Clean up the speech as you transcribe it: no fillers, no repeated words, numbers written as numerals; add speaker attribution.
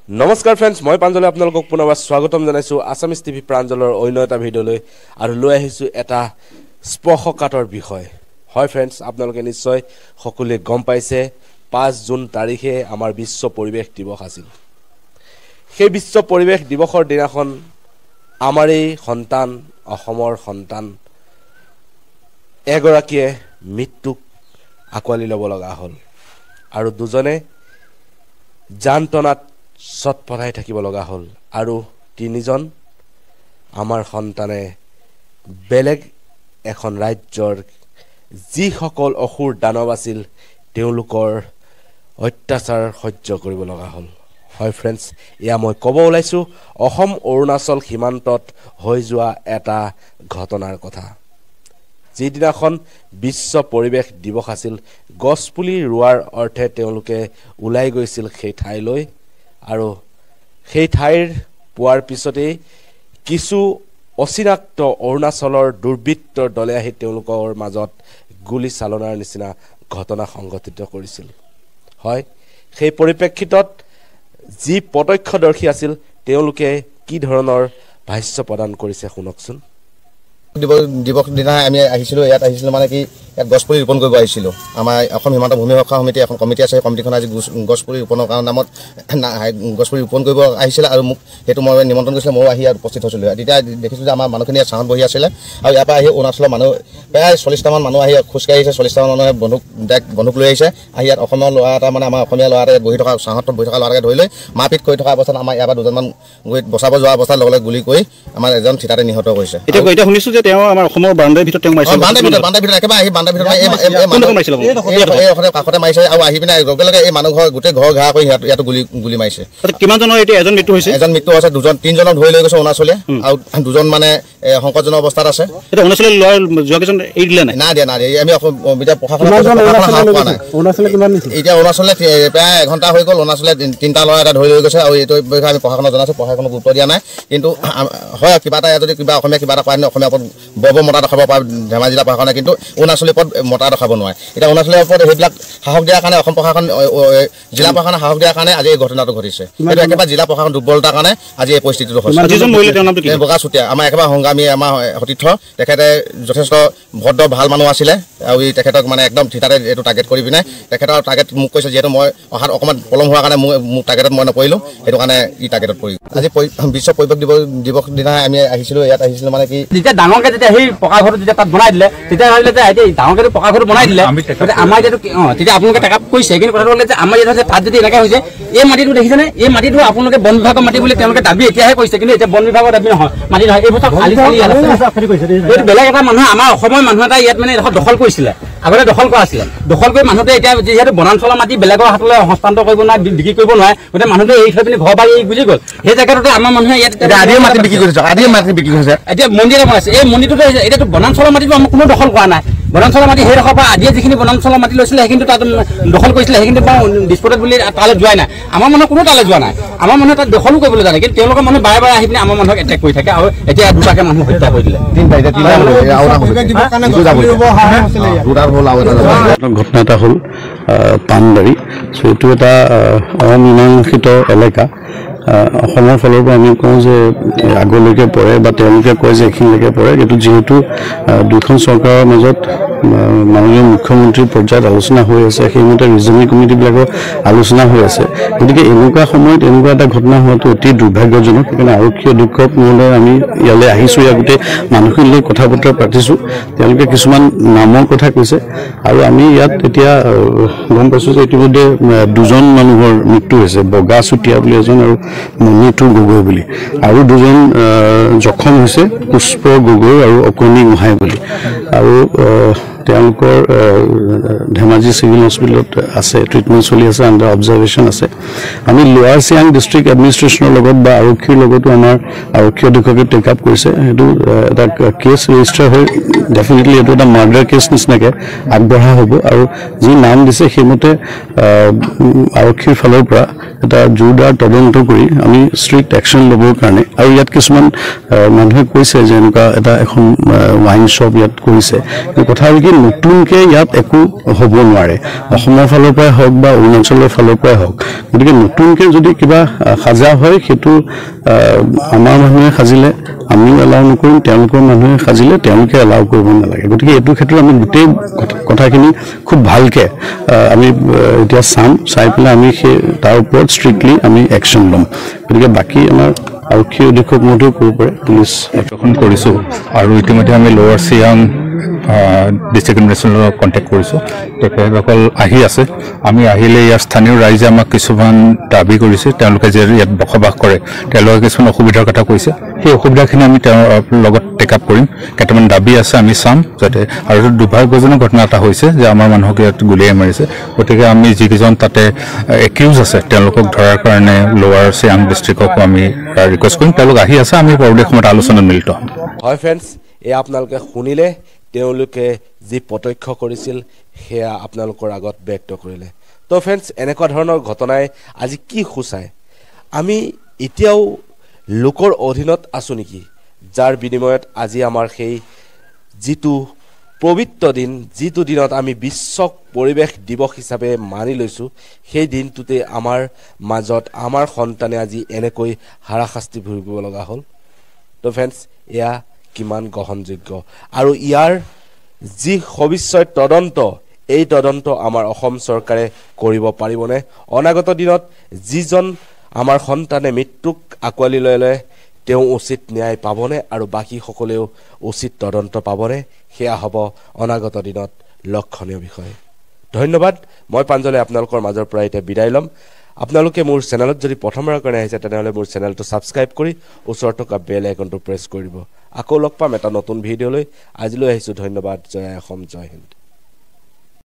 Speaker 1: নমস্কাৰ ফ্ৰেণ্ডছ, মই প্ৰাঞ্জলে আপোনালোকক পুনৰবাৰ স্বাগতম জনাইছোঁ আছামিজ টিভি প্ৰাঞ্জলৰ অন্য এটা ভিডিঅ'লৈ আৰু লৈ আহিছোঁ এটা স্পৰ্শকাতৰ বিষয়। হয় ফ্ৰেণ্ডছ, আপোনালোকে নিশ্চয় সকলোৱে গম পাইছে 5 জুন তাৰিখে আমাৰ বিশ্ব পৰিৱেশ দিৱস আছিল। সেই বিশ্ব পৰিৱেশ দিৱসৰ দিনাখন আমাৰেই সন্তান, অসমৰ সন্তান এগৰাকীয়ে মৃত্যুক আঁকোৱালি ল'ব লগা হ'ল আৰু দুজনে যান্ত্ৰণাত ছটফটাই থাকিব লগা হ'ল আৰু 3জন আমাৰ সন্তানে বেলেগ এখন ৰাজ্যৰ যিসকল অসুৰ দানৱ আছিল তেওঁলোকৰ অত্যাচাৰ সহ্য কৰিব লগা হ'ল। হয় ফ্ৰেণ্ডছ, এয়া মই ক'ব ওলাইছোঁ অসম অৰুণাচল সীমান্তত হৈ যোৱা এটা ঘটনাৰ কথা। যিদিনাখন বিশ্ব পৰিৱেশ দিৱস আছিল, গছপুলি ৰোৱাৰ অৰ্থে তেওঁলোকে ওলাই গৈছিল সেই ঠাইলৈ আৰু সেই ঠাইৰ পোৱাৰ পিছতেই কিছু অচিনাক্ত অৰুণাচলৰ দুৰ্বৃত্তৰ দলে আহি তেওঁলোকৰ মাজত গুলী চালনাৰ নিচিনা ঘটনা সংঘটিত কৰিছিল। হয়, সেই পৰিপ্ৰেক্ষিতত যি প্ৰত্যক্ষদৰ্শী আছিল তেওঁলোকে কি ধৰণৰ ভাষ্য প্ৰদান কৰিছে শুনকচোন।
Speaker 2: দিৱস দিনা আমি আহিছিলোঁ, ইয়াত আহিছিলোঁ মানে কি ইয়াত গছপুলি ৰোপণ কৰিব আহিছিলোঁ। আমাৰ অসম সীমান্ত ভূমি ৰক্ষা সমিতি এখন কমিটি আছে, সেই কমিটিখন আজি গছপুলি ৰোপণৰ কাৰণ নামত গছপুলি ৰোপণ কৰিব আহিছিলে আৰু মোক সেইটো মই নিমন্ত্ৰণ কৰিছিলোঁ। ময়ো আহি ইয়াত উপস্থিত হৈছিলোঁ। তেতিয়া দেখিছোঁ যে আমাৰ মানুহখিনি ইয়াত ছাঁত বহি আছিলে আৰু ইয়াৰ পৰা আহি অৰুণাচলৰ মানুহ প্ৰায় 40টামান মানুহ আহি খোজকাঢ়ি আহিছে। 40টামান মানুহে বন্দুক লৈ আহিছে। আহি ইয়াত অসমৰ ল'ৰা এটা মানে আমাৰ অসমীয়া ল'ৰা এটা বহি থকা ছাঁত বহি থকা ল'ৰাটাকে ধৰি লৈ মাৰপিট কৰি থকা অৱস্থাত আমাৰ ইয়াৰ পৰা 2জনমান গৈ বচাব যোৱা অৱস্থাত লগে লগে গুলি কৰি আমাৰ এজন থিতাতে নিহত কৰিছে।
Speaker 3: এতিয়া শুনিছোঁ যে তেওঁ আমাৰ অসমৰ বাউণ্ডাৰীৰ ভিতৰত তেওঁ মাৰিছে।
Speaker 2: বাউণ্ডাৰীৰ ভিতৰত একেবাৰে আহি বাউণ্ডাৰীৰ ভিতৰত কাষতে মাৰিছে আৰু আহি পিনে লগে লগে এই মানুহ ঘৰ গোটেই ঘৰ ঘাঁহ কৰি ইয়াতো গুলি মাৰিছে।
Speaker 3: কিমানজনৰ এতিয়া এজন মৃত্যু হৈছে?
Speaker 2: এজন মৃত্যু হৈছে, 3জনক ধৰি লৈ গৈছে অৰুণাচলীয়া আৰু 2জন মানে সংকটজনক অৱস্থাত আছে।
Speaker 3: এতিয়া অৰুণাচলৰ ল'ৰা যোৱা কেইজন এৰি দিলে নাই?
Speaker 2: নাই দিয়া আমি এতিয়া প্ৰশাসনৰ এতিয়া অৰুণাচলে প্ৰায় এঘণ্টা হৈ গ'ল। অৰুণাচলে 3টা ল'ৰা এটা ধৰি লৈ গৈছে আৰু এইটো বিষয়ে আমি প্ৰশাসনক জনাইছোঁ। প্ৰশাসনক গুৰুত্ব দিয়া নাই, কিন্তু হয় কিবা এটা যদি কিবা অসমীয়া কিবা এটা পায় অসমীয়াৰ ওপৰত বৰ মতা দেখাব পাৰে ধেমাজি জিলা প্ৰশাসনে, কিন্তু অৰুণাচলীৰ ওপৰত মতা দেখাব নোৱাৰে। এতিয়া অৰুণাচলৰ ওপৰত সেইবিলাক সাহস দিয়াৰ কাৰণে অসম প্ৰশাসন জিলা প্ৰশাসনে সাহস দিয়াৰ কাৰণে আজি এই ঘটনাটো ঘটিছে। এইটো একেবাৰে জিলা প্ৰশাসন দুৰ্বলতাৰ কাৰণে আজি এই পৰিস্থিতিটো হৈছে। বগা চুতীয়া আমাৰ একেবাৰে সংগ্ৰামী, আমাৰ সতীৰ্থ, তেখেতে যথেষ্ট ভদ্ৰ ভাল মানুহ আছিলে আৰু তেখেতক মানে একদম থিতাতে এইটো টাৰ্গেট কৰি পিনে তেখেতৰ টাৰ্গেট মোক কৈছে, যিহেতু মই অহাত অকণমান পলম হোৱাৰ কাৰণে মোৰ টাৰ্গেটত মই নপৰিলোঁ, সেইটো কাৰণে টাৰ্গেটত পৰিলোঁ। আজি বিশ্ব পৰিৱেশ দিৱস দিনা আমি আহিছিলোঁ, ইয়াত আহিছিলোঁ মানে কি
Speaker 4: যেতিয়া ডাঙৰকে যেতিয়া সেই পকা ঘৰটো যেতিয়া তাত বনাই দিলে তেতিয়া ভাবিলে যে এতিয়া ডাঙৰকে পকা ঘৰটো বনাই দিলে আমাৰ যিহেতু তেতিয়া আপোনালোকে টেকআপ কৰিছে, কিন্তু কথাটো হ'লে যে আমাৰ ইয়াত তাত যদি এনেকৈ হৈছে এই মাটিটো দেখিছেনে, এই মাটিটো আপোনালোকে বন বিভাগৰ মাটি বুলি তেওঁলোকে দাবী এতিয়াহে কৰিছে, কিন্তু এতিয়া বন বিভাগৰ দাবী নহয়, মাটি নহয়। এই বছৰ খালি এইটো বেলেগ এটা মানুহে আমাৰ অসমৰ মানুহ এটা ইয়াত মানে এডোখৰ দখল কৰিছিলে, আগতে দখল কৰা আছিলে। দখল কৰি মানুহটোৱে এতিয়া যিহেতু বনাঞ্চলৰ মাটি বেলেগৰ হাতলৈ হস্তান্তৰ কৰিব নোৱাৰে, বিক্ৰী কৰিব নোৱাৰে, গতিকে মানুহটোৱে এৰি থৈ পিনি ঘৰ বাৰী গুচি গ'ল। সেই জেগাটোতে আমাৰ মানুহে ইয়াত
Speaker 2: আদিয়ে মাটি বিক্ৰী কৰিছে,
Speaker 4: এতিয়া মন্দিৰ এটা বনাইছে। এই মন্দিৰটোতে এতিয়াতো বনাঞ্চলৰ মাটিটো আমাৰ কোনো দখল কৰা নাই। বনাঞ্চলৰ মাটি সেইডোখৰ পৰা আজিয়ে যিখিনি বনাঞ্চলৰ মাটি লৈছিলে সেইখিনি তাত দখল কৰিছিলে, সেইখিনি ডিস্পুটেড বুলি তালৈ যোৱাই নাই। আমাৰ মানুহ কোনো তালৈ যোৱা নাই, আমাৰ মানুহে তাত দখলো কৰিবলৈ জানে, কিন্তু তেওঁলোকৰ মানুহে বাৰে বাৰে আহি পিনে আমাৰ মানুহক এটেক কৰি থাকে আৰু এতিয়া 2টাকে মানুহ হত্যা কৰি দিলে।
Speaker 3: ঘটনা এটা হ'ল পানবাৰী। চ' এইটো এটা অমীমাংসিত এলেকা। অসমৰ ফালৰ পৰা আমি কওঁ যে আগলৈকে পৰে বা তেওঁলোকে কয় যে এইখিনিলৈকে পৰে, কিন্তু যিহেতু দুখন চৰকাৰৰ মাজত মাননীয় মুখ্যমন্ত্ৰীৰ পৰ্যায়ত আলোচনা হৈ আছে, সেইমতে ৰিজনিং কমিটিবিলাকৰ আলোচনা হৈ আছে, গতিকে এনেকুৱা সময়ত এনেকুৱা এটা ঘটনা হোৱাটো অতি দুৰ্ভাগ্যজনক। সেইকাৰণে আৰক্ষী অধীক্ষক মহোদয় আমি ইয়ালৈ আহিছোঁ, ইয়াৰ গোটেই মানুহখিনিৰ লগত কথা বতৰা পাতিছোঁ। তেওঁলোকে কিছুমান নামৰ কথা কৈছে আৰু আমি ইয়াত এতিয়া গম পাইছোঁ যে ইতিমধ্যে 2জন মানুহৰ মৃত্যু হৈছে, বগা চুতীয়া বুলি এজন আৰু মণিটো গগৈ বুলি, আৰু 2জন জখম হৈছে, পুষ্প গগৈ আৰু অকণি গোহাঁই বুলি, আৰু তেওঁলোকৰ ধেমাজি চিভিল হস্পিটেলত আছে, ট্ৰিটমেণ্ট চলি আছে, আণ্ডাৰ অবজাৰ্ভেশ্যন আছে। আমি লোৱাৰ চিয়াং ডিষ্ট্ৰিক্ট এডমিনিষ্ট্ৰেশ্যনৰ লগত বা আৰক্ষীৰ লগতো আমাৰ আৰক্ষী অধীক্ষকে টেক আপ কৰিছে। সেইটো এটা কেছ ৰেজিষ্টাৰ হৈ ডেফিনেটলি এইটো এটা মাৰ্ডাৰ কেছ নিচিনাকৈ আগবঢ়া হ'ব আৰু যি নাম দিছে সেইমতে আৰক্ষীৰ ফালৰ পৰা এটা জোৰদাৰ তদন্ত কৰি আমি ষ্ট্ৰিক্ট একশ্যন ল'বৰ কাৰণে আৰু ইয়াত কিছুমান মানুহে কৈছে যে এনেকুৱা এটা এখন ৱাইন শ্বপ ইয়াত কৰিছে কথা হ'ল কি নতুনকৈ ইয়াত একো হ'ব নোৱাৰে অসমৰ ফালৰ পৰাই হওক বা অৰুণাচলৰ ফালৰ পৰাই হওক গতিকে নতুনকৈ যদি কিবা সাজা হয় সেইটো আমাৰ মানুহে সাজিলে আমিও এলাউ নকৰিম তেওঁলোকৰ মানুহে সাজিলে তেওঁলোকে এলাউ কৰিব নালাগে গতিকে এইটো ক্ষেত্ৰত আমি গোটেই কথাখিনি খুব ভালকৈ আমি এতিয়া চাই পেলাই আমি সেই তাৰ ওপৰত ষ্ট্ৰিক্টলি আমি একশ্যন ল'ম গতিকে বাকী আমাৰ আৰক্ষী অধীক্ষক মহোদয়েও ক'ব পাৰে পুলিচ
Speaker 5: গ্ৰহণ কৰিছোঁ আৰু ইতিমধ্যে আমি লোৱাৰ চিয়াং ডিষ্ট্ৰিক্ট এডমিনিষ্ট্ৰেশ্যনৰ কণ্টেক্ট কৰিছোঁ তেখেতসকল আহি আছে আমি আহিলে ইয়াৰ স্থানীয় ৰাইজে আমাক কিছুমান দাবী কৰিছে তেওঁলোকে যে ইয়াত বসবাস কৰে তেওঁলোকে কিছুমান অসুবিধাৰ কথা কৈছে সেই অসুবিধাখিনি আমি তেওঁৰ লগত টেক আপ কৰিম কেইটামান দাবী আছে আমি চাম যাতে আৰু দুৰ্ভাগ্যজনক ঘটনা এটা হৈছে যে আমাৰ মানুহক ইয়াত গুলীয়াই মাৰিছে গতিকে আমি যিকেইজন তাতে একিউজ আছে তেওঁলোকক ধৰাৰ কাৰণে লোৱাৰ চিয়াং ডিষ্ট্ৰিক্টকো আমি ৰিকুৱেষ্ট কৰিম তেওঁলোক আহি আছে আমি পৰৱৰ্তী সময়ত আলোচনাত মিলিত হ'ম
Speaker 1: হয় ফ্ৰেণ্ডছ এই আপোনালোকে শুনিলে তেওঁলোকে যি প্ৰত্যক্ষ কৰিছিল সেয়া আপোনালোকৰ আগত ব্যক্ত কৰিলে তো ফ্ৰেণ্ডছ এনেকুৱা ধৰণৰ ঘটনাই আজি কি সূচায় আমি এতিয়াও লোকৰ অধীনত আছোঁ নেকি যাৰ বিনিময়ত আজি আমাৰ সেই যিটো পবিত্ৰ দিন যিটো দিনত আমি বিশ্ব পৰিৱেশ দিৱস হিচাপে মানি লৈছোঁ সেই দিনটোতে আমাৰ মাজত আমাৰ সন্তানে আজি এনেকৈ হাৰাশাস্তি ভুগিব লগা হ'ল তো ফ্ৰেণ্ডছ এয়া কিমান গ্ৰহণযোগ্য আৰু ইয়াৰ যি ভৱিষ্যত তদন্ত এই তদন্ত আমাৰ অসম চৰকাৰে কৰিব পাৰিবনে অনাগত দিনত যিজন আমাৰ সন্তানে মৃত্যুক আঁকোৱালি ল'লে তেওঁ উচিত ন্যায় পাবনে আৰু বাকীসকলেও উচিত তদন্ত পাবনে সেয়া হ'ব অনাগত দিনত লক্ষণীয় বিষয় ধন্যবাদ মই প্ৰাঞ্জলে আপোনালোকৰ মাজৰ পৰা এতিয়া বিদায় ল'ম আপোনালোকে মোৰ চেনেলত যদি প্ৰথমবাৰৰ কাৰণে আহিছে তেনেহ'লে মোৰ চেনেলটো ছাবস্ক্ৰাইব কৰি ওচৰত থকা বেল আইকনটো প্ৰেছ কৰি দিব আকৌ লগ পাম এটা নতুন ভিডিঅ'লৈ আজিলৈ আহিছোঁ ধন্যবাদ জয় অসম জয় হিন্দ